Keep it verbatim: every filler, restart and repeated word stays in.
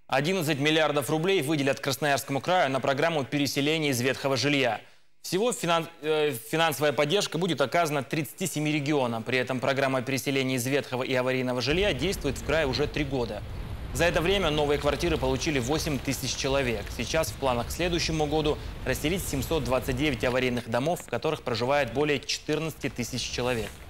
одиннадцать миллиардов рублей выделят Красноярскому краю на программу переселения из ветхого жилья. Всего финанс, э, финансовая поддержка будет оказана тридцати семи регионам. При этом программа переселения из ветхого и аварийного жилья действует в крае уже три года. За это время новые квартиры получили восемь тысяч человек. Сейчас в планах к следующему году расселить семьсот двадцать девять аварийных домов, в которых проживает более четырнадцати тысяч человек.